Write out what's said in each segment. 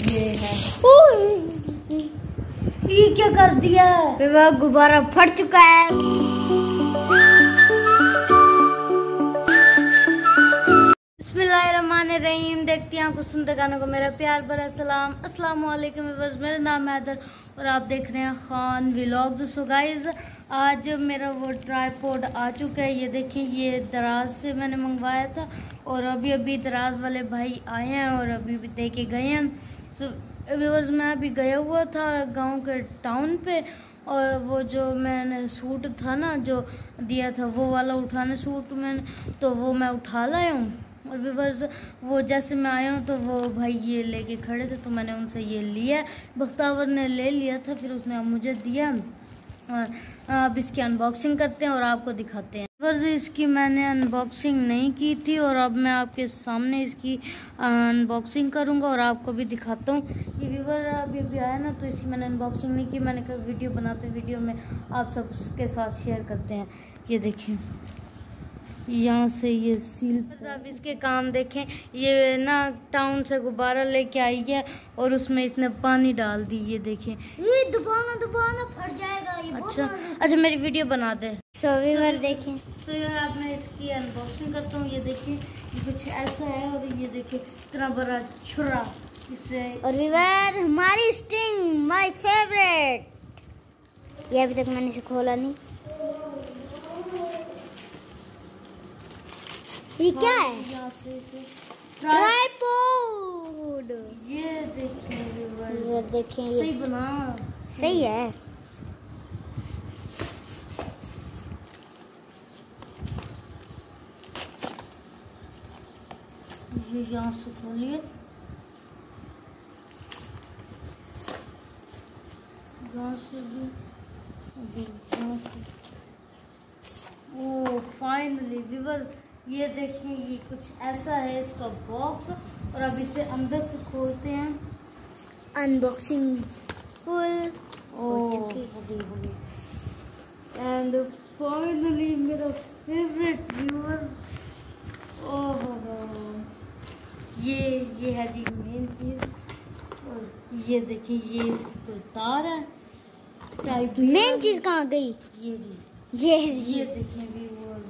ये है। ये क्या कर दिया? विवाह गुब्बारा फट चुका है। बिस्मिल्लाहिर्रहमानिर्रहीम। देखती हैं आपको सुनते गानों को मेरा प्यार भरा सलाम। अस्सलाम वालेकुम व्यूअर्स, मेरा नाम है हैदर और आप देख रहे हैं खान व्लॉग। सो गाइज, आज मेरा वो ट्राइपॉड आ चुका है। ये देखें, ये दराज से मैंने मंगवाया था और अभी दराज वाले भाई आए हैं और अभी दे के गए हैं। सो व्यूअर्स, मैं अभी गया हुआ था गांव के टाउन पे और वो जो मैंने सूट था ना जो दिया था वो वाला उठाने सूट मैंने तो वो मैं उठा लाया हूँ। और व्यूअर्स, वो जैसे मैं आया हूँ तो वो भाई ये लेके खड़े थे तो मैंने उनसे ये लिया। बख्तावर ने ले लिया था, फिर उसने मुझे दिया। और अब इसकी अनबॉक्सिंग करते हैं और आपको दिखाते हैं। व्यूअर्स, इसकी मैंने अनबॉक्सिंग नहीं की थी और अब मैं आपके सामने इसकी अनबॉक्सिंग करूंगा और आपको भी दिखाता हूँ। ये व्यूअर अभी आया ना तो इसकी मैंने अनबॉक्सिंग नहीं की। मैंने कहा वीडियो बनाते वीडियो में आप सबके साथ शेयर करते हैं। ये देखें, यहाँ से ये सील। आप इसके काम देखें। ये ना टाउन से गुब्बारा लेके आई है और उसमें इसने पानी डाल दी। ये देखें, ये दबाना फट जाएगा ये। अच्छा मेरी वीडियो बना दे। सो व्यूअर देखें। तो यार आप मैं इसकी अनबॉक्सिंग करता हूँ। ये देखिए, ये कुछ ऐसा है और ये देखिए इतना बड़ा छुरा इससे। और व्यूअर, हमारी स्टिंग माय फेवरेट। ये अभी तक मैंने इसे खोला नहीं। ये क्या है? ट्राइपॉड। ये देखें, सही बना। सही है। ये यहाँ से खोलिए, यहाँ से भी, यहाँ से। ओह फाइनली व्यूअर्स, ये देखें, ये कुछ ऐसा है इसका बॉक्स। और अब इसे अंदर से खोलते हैं। अनबॉक्सिंग फुल हो चुकी। एंड फाइनली मेरा फेवरेट व्यूअर्स, ये है जी मेन चीज़। और ये देखिए, ये इसकी तार है टाइप। मेन चीज़ कहाँ गई? ये जी, ये देखिए व्यूअर्स।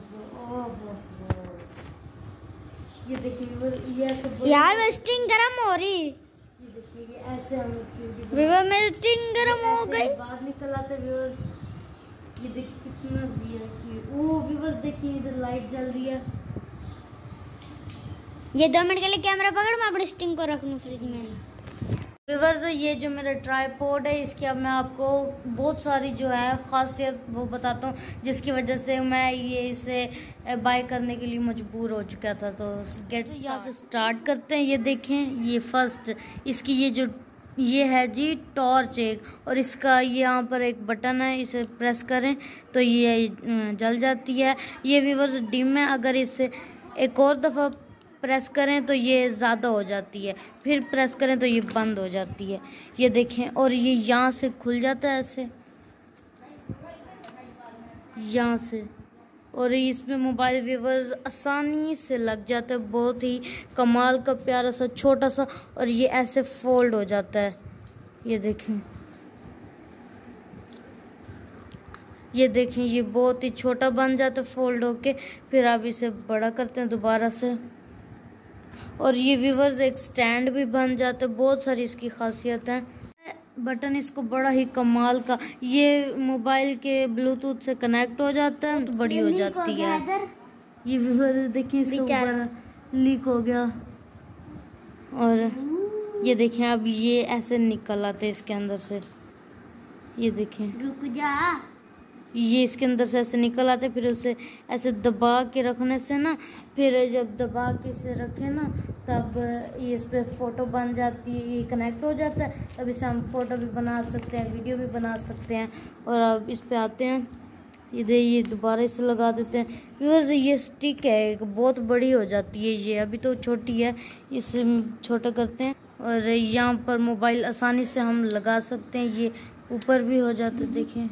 ये देखिए, ये ऐसे यार मैं स्टिंग गरम हो रही। ये देखिए, ये ऐसे हम इसकी व्यूअर मेरी स्टिंग गरम हो गई। बाहर निकल आते व्यूअर्स। ये देखिए कितना दिया कि वो व्यूअर्स देखिए इधर लाइट जल रही है। ये 2 मिनट के लिए कैमरा पकड़, मैं अपनी स्टिंग को रख लूं फ्रिज में। व्यूअर्स, ये जो मेरा ट्राइपॉड है इसकी अब मैं आपको बहुत सारी जो है खासियत वो बताता हूँ जिसकी वजह से मैं ये इसे बाय करने के लिए मजबूर हो चुका था। तो यहाँ से स्टार्ट करते हैं। ये देखें, ये फर्स्ट इसकी ये है जी टॉर्च एक, और इसका यहाँ पर एक बटन है, इसे प्रेस करें तो ये जल जाती है। ये व्यूअर्स डिम है, अगर इसे एक और दफ़ा प्रेस करें तो ये ज़्यादा हो जाती है, फिर प्रेस करें तो ये बंद हो जाती है। ये देखें, और ये यहाँ से खुल जाता है ऐसे, यहाँ से। और इसमें मोबाइल व्यूअर्स आसानी से लग जाता है। बहुत ही कमाल का प्यारा सा छोटा सा, और ये ऐसे फोल्ड हो जाता है। ये देखें, ये बहुत ही छोटा बन जाता है फोल्ड होके। फिर आप इसे बड़ा करते हैं दोबारा से, और ये व्यूअर्स एक स्टैंड भी बन जाता है। बहुत सारी इसकी खासियत है। बटन इसको बड़ा ही कमाल का, ये मोबाइल के ब्लूटूथ से कनेक्ट हो जाता है तो बड़ी हो जाती है। ये व्यूअर्स देखिए, इसके ऊपर लीक हो गया। और ये देखें, अब ये ऐसे निकल आते हैं इसके अंदर से। ये देखें, रुक जा। ये इसके अंदर से ऐसे निकल आते, फिर उसे ऐसे दबा के रखने से ना, फिर जब दबा के इसे रखें ना तब ये इस पर फ़ोटो बन जाती है, ये कनेक्ट हो जाता है। तब इसे हम फ़ोटो भी बना सकते हैं, वीडियो भी बना सकते हैं। और अब इस पे आते हैं, ये दोबारा इसे लगा देते हैं। व्यूअर्स, ये स्टिक है एक, बहुत बड़ी हो जाती है ये, अभी तो छोटी है, इसे छोटा करते हैं और यहाँ पर मोबाइल आसानी से हम लगा सकते हैं। ये ऊपर भी हो जाता है, देखें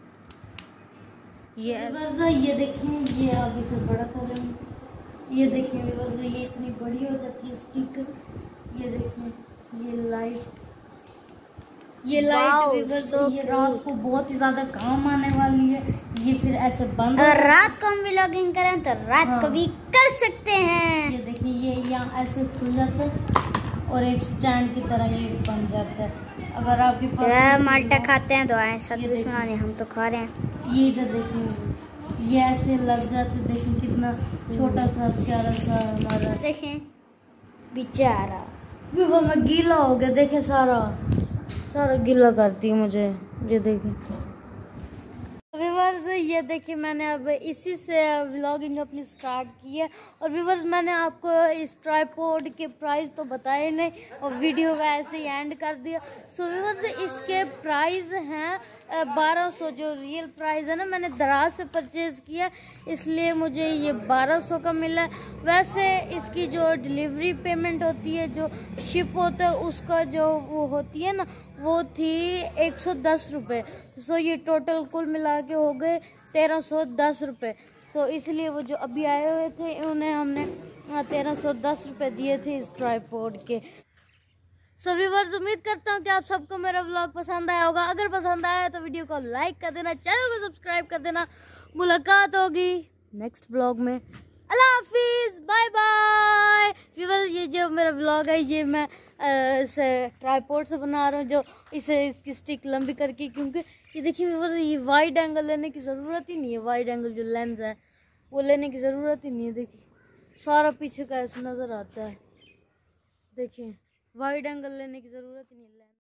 ये देखें, ये अब इसे बड़ा करें। ये देखें व्यूअर्स, ये इतनी बड़ी हो जाती है स्टिक। ये देखें, ये Wow, लाइट वीवर so ये रात को बहुत ही ज्यादा काम आने वाली है। ये फिर ऐसे बंद अगर रात को हम व्लॉगिंग करें तो रात हाँ। को भी कर सकते हैं। ये देखिए, ये यहाँ ऐसे खुल जाता है और एक स्टैंड की तरह ये बन जाता है। अगर आपके पास माल्टा खाते हैं तो आए सब ये दुश्मन हम तो खा रहे हैं। ये इधर देखिए, ये ऐसे लग जाते, देखिए कितना छोटा सा प्यारा सा हमारा। देखें बेचारा वो मैं गीला हो गया, देखे सारा गीला करती है मुझे। ये देखिए व्यूवर्स, ये देखिए मैंने अब इसी से व्लॉगिंग अपनी स्टार्ट की है। और व्यूवर्स, मैंने आपको इस ट्राइपॉड के प्राइस तो बताए नहीं और वीडियो का ऐसे ही एंड कर दिया। सो व्यूवर्स, इसके प्राइस हैं 1200। जो रियल प्राइस है ना, मैंने दराज से परचेज़ किया इसलिए मुझे ये 1200 का मिला है। वैसे इसकी जो डिलीवरी पेमेंट होती है, जो शिप होता है, उसका जो वो होती है ना, वो थी 110 रुपये। सो ये टोटल कुल मिला के हो गए 1310 रुपये। सो इसलिए वो जो अभी आए हुए थे उन्हें हमने 1310 रुपये दिए थे इस ट्राइपॉड के। सो व्यूअर्स, उम्मीद करता हूँ कि आप सबको मेरा व्लॉग पसंद आया होगा। अगर पसंद आया तो वीडियो को लाइक कर देना, चैनल को सब्सक्राइब कर देना। मुलाकात होगी नेक्स्ट व्लॉग में। अल्लाह हाफिज़, बाय बाय। व्यूअर्स, ये जो मेरा व्लॉग है ये मैं इसे ट्राइपॉड से बना रहा हूँ, जो इसकी स्टिक लंबी करके, क्योंकि ये देखिए व्यूअर्स, ये वाइड एंगल लेने की ज़रूरत ही नहीं है। वाइड एंगल जो लेंस है वो लेने की ज़रूरत ही नहीं है। देखिए सारा पीछे का ऐसे नज़र आता है। देखिए वाइड एंगल लेने की ज़रूरत ही नहीं है।